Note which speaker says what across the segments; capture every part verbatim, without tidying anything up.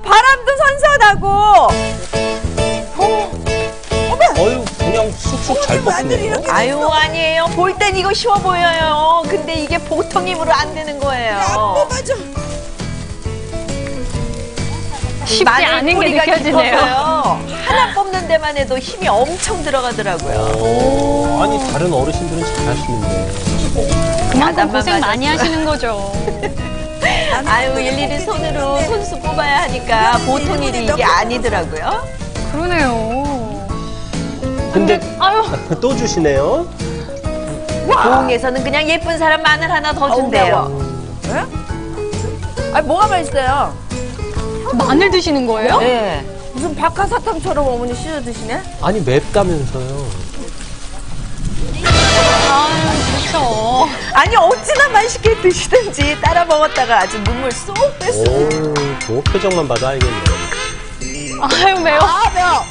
Speaker 1: 바람도 선선하고. 어, 어머.
Speaker 2: 어유 그냥 쑥쑥 잘 뽑히네요.
Speaker 3: 아유 아니에요. 볼 땐 이거 쉬워 보여요. 근데 이게 보통 힘으로 안 되는 거예요.
Speaker 1: 안 맞아.
Speaker 4: 쉽지 않은 게 느껴지네요.
Speaker 3: 하나 뽑는 데만 해도 힘이 엄청 들어가더라고요.
Speaker 2: 오, 아니 다른 어르신들은 잘하시는데.
Speaker 4: 그만큼 고생 많이 하시는 거죠.
Speaker 3: 아유 일일이 손으로 손수 뽑아야 하니까 보통 일이 이게 아니더라고요.
Speaker 4: 그러네요.
Speaker 2: 근데
Speaker 4: 아유.
Speaker 2: 또 주시네요.
Speaker 3: 고흥에서는 그냥 예쁜 사람 마늘 하나 더 준대요.
Speaker 1: 네? 아니 뭐가 맛있어요?
Speaker 4: 마늘 드시는 거예요?
Speaker 3: 네.
Speaker 1: 무슨 박하사탕처럼 어머니 씻어 드시네?
Speaker 2: 아니 맵다면서요.
Speaker 4: 아유, 그렇죠.
Speaker 3: 아니 어찌나 맛있게 드시든지 따라 먹었다가 아주 눈물 쏙 뺐어요.
Speaker 2: 오, 저 표정만 봐도 알겠네요.
Speaker 4: 아유, 매워.
Speaker 1: 아 매워.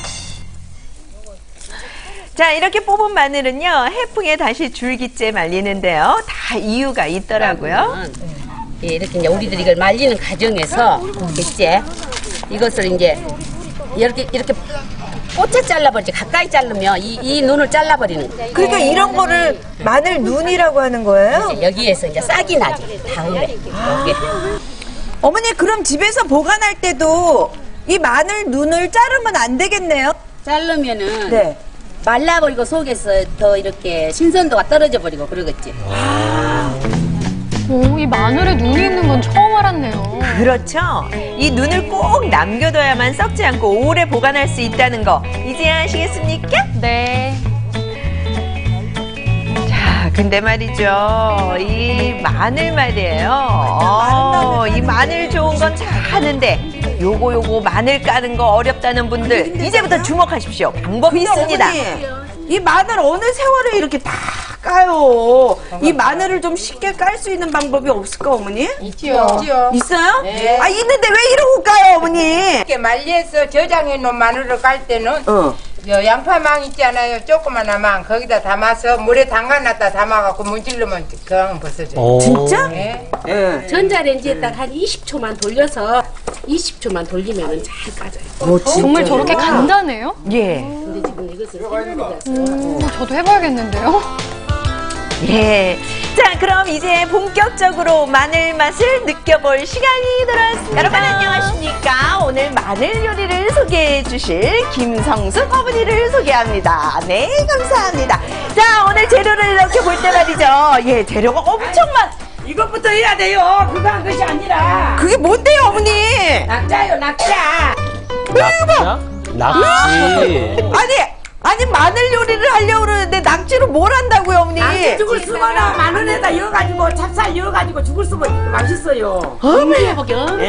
Speaker 3: 자 이렇게 뽑은 마늘은요 해풍에 다시 줄기째 말리는데요. 다 이유가 있더라고요.
Speaker 5: 예, 이렇게 이제 우리들이 이걸 말리는 과정에서 이제 이것을 이제 이렇게 이렇게 꽃에 잘라버리지 가까이 자르면 이, 이 눈을 잘라버리는 거예요.
Speaker 1: 그러니까 이런 거를 마늘 눈이라고 하는 거예요?
Speaker 5: 이제 여기에서 이제 싹이 나지 다음에 이게
Speaker 1: 어머니 그럼 집에서 보관할 때도 이 마늘 눈을 자르면 안 되겠네요?
Speaker 5: 자르면은
Speaker 1: 네.
Speaker 5: 말라버리고 속에서 더 이렇게 신선도가 떨어져 버리고 그러겠지.
Speaker 4: 오, 이 마늘에 눈이 있는 건 처음 알았네요.
Speaker 3: 그렇죠. 이 눈을 꼭 남겨둬야만 썩지 않고 오래 보관할 수 있다는 거 이제 아시겠습니까?
Speaker 4: 네.
Speaker 3: 자, 근데 말이죠. 이 마늘 말이에요. 어, 이 마늘 좋은 건 잘 하는데 요거 요거 마늘 까는 거 어렵다는 분들 이제부터 주목하십시오. 방법이 있습니다.
Speaker 1: 어머니, 이 마늘 어느 세월에 이렇게 다 까요? 이 마늘을 좀 쉽게 깔 수 있는 방법이 없을까 어머니?
Speaker 6: 있지요. 있지요.
Speaker 1: 있어요?
Speaker 6: 네.
Speaker 1: 아 있는데 왜 이러고 까요 어머니?
Speaker 6: 이렇게 말려서 저장해 놓은 마늘을 깔 때는
Speaker 1: 어.
Speaker 6: 요 양파망 있잖아요. 조그만한 망 거기다 담아서 물에 담가놨다 담아갖고 문질르면 그냥 벗어져요.
Speaker 2: 오.
Speaker 1: 진짜?
Speaker 6: 네.
Speaker 1: 예.
Speaker 5: 전자레인지에 딱 한 이십 초만 돌려서 이십 초만 돌리면은 잘 까져요.
Speaker 1: 어,
Speaker 4: 정말 저렇게 간단해요?
Speaker 3: 예.
Speaker 5: 근데 지금 이것을 생각해서
Speaker 4: 음, 저도 해봐야겠는데요?
Speaker 3: 예. 자, 그럼 이제 본격적으로 마늘 맛을 느껴볼 시간이 돌아왔습니다. 여러분 안녕하십니까? 오늘 마늘 요리를 소개해 주실 김성숙 어머니를 소개합니다. 네, 감사합니다. 자, 오늘 재료를 이렇게 볼 때 말이죠. 예, 재료가 엄청 많.
Speaker 6: 이것부터 해야 돼요. 그거 한 것이 아니라
Speaker 1: 그게 뭔데요 어머니?
Speaker 6: 낙자요 낙자.
Speaker 2: 낙자? 낙지.
Speaker 1: 아니 아니 마늘 요리를 하려고 그러는데 낙지로 뭘 한다고요 어머니?
Speaker 6: 낙지 죽을 쓰거나 마늘에다 넣어가지고 찹쌀 넣어가지고 죽을 쓰면 맛있어요.
Speaker 1: 어머니
Speaker 5: 해보기 엄청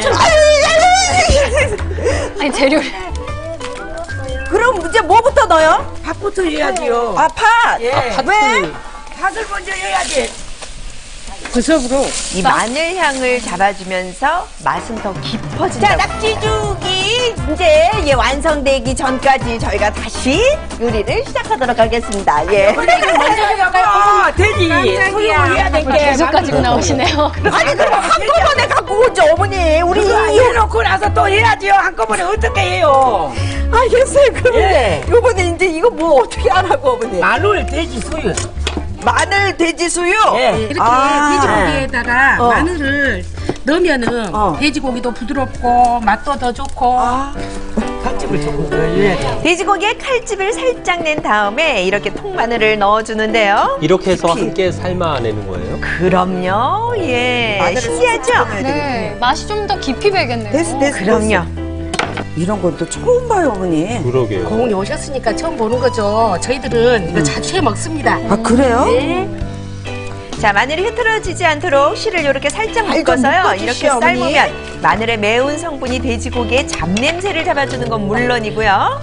Speaker 4: 아니, 재료를.
Speaker 1: 그럼 이제 뭐부터 넣어요?
Speaker 6: 밥부터 해야지요.
Speaker 1: 아 팥.
Speaker 6: 예.
Speaker 1: 아, 왜?
Speaker 6: 팥을 먼저 해야지. 구석으로.
Speaker 3: 이 마늘 향을 잡아주면서 맛은 더 깊어진다. 자, 낙지죽이 이제 예, 완성되기 전까지 저희가 다시 요리를 시작하도록 하겠습니다. 예.
Speaker 6: 먼저 해야겠다. 돼지. 소유를 해야 될 게.
Speaker 4: 계속 가지고 나오시네요.
Speaker 1: 아니 그럼 한꺼번에 갖고 오죠 어머니. 우리
Speaker 6: 그거 해놓고 나서 또 해야지요. 한꺼번에 어떻게 해요?
Speaker 1: 알겠어요. 그럼
Speaker 6: 예.
Speaker 1: 요번에 이제 이거 뭐 어떻게 하라고 어머니?
Speaker 6: 마늘, 돼지, 소유.
Speaker 1: 마늘 돼지 수유.
Speaker 6: 예.
Speaker 5: 이렇게
Speaker 1: 아.
Speaker 5: 돼지고기에다가
Speaker 1: 어.
Speaker 5: 마늘을 넣으면은
Speaker 1: 어.
Speaker 5: 돼지고기도 부드럽고 맛도 더 좋고
Speaker 1: 아.
Speaker 6: 칼집을 조금 더 해야 돼.
Speaker 3: 돼지고기에 칼집을 살짝 낸 다음에 이렇게 통마늘을 넣어주는데요.
Speaker 2: 이렇게 해서 함께 삶아내는 거예요?
Speaker 3: 그럼요. 예.
Speaker 1: 마늘을
Speaker 3: 신기하죠?
Speaker 4: 네, 맛이 좀 더 깊이 배겠네요.
Speaker 1: 됐어 됐어.
Speaker 3: 그럼요.
Speaker 1: 이런 건 또 처음 봐요 어머니.
Speaker 2: 그러게요.
Speaker 5: 고흥에 오셨으니까 처음 보는 거죠. 저희들은 이거 자주 해 먹습니다.
Speaker 1: 아 그래요?
Speaker 5: 네.
Speaker 3: 자, 마늘이 흐트러지지 않도록 실을 이렇게 살짝
Speaker 1: 잘
Speaker 3: 묶어서요.
Speaker 1: 묶어주시오,
Speaker 3: 이렇게
Speaker 1: 어머니.
Speaker 3: 삶으면 마늘의 매운 성분이 돼지고기의 잡냄새를 잡아주는 건 물론이고요.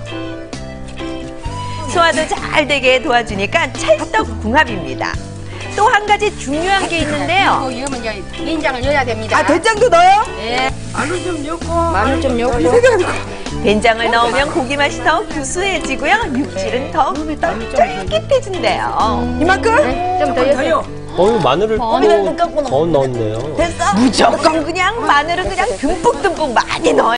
Speaker 3: 소화도 잘 되게 도와주니까 찰떡궁합입니다. 또 한 가지 중요한 게 있는데요.
Speaker 5: 이거 넣으면 이제 된장을 넣어야 됩니다.
Speaker 1: 아 된장도 넣어요?
Speaker 5: 네.
Speaker 6: 마늘 좀 넣고.
Speaker 5: 마늘 좀 넣고.
Speaker 3: 된장을 넣으면 고기 맛이 더 구수해지고요. 육질은 더 쫄깃해진대요.
Speaker 1: 이만큼?
Speaker 5: 좀 더 넣어요.
Speaker 2: 어유 마늘을
Speaker 4: 마늘
Speaker 2: 또 더 넣었네요.
Speaker 1: 됐어?
Speaker 3: 무조건 그냥 마늘은 그냥 듬뿍듬뿍 많이 넣어요.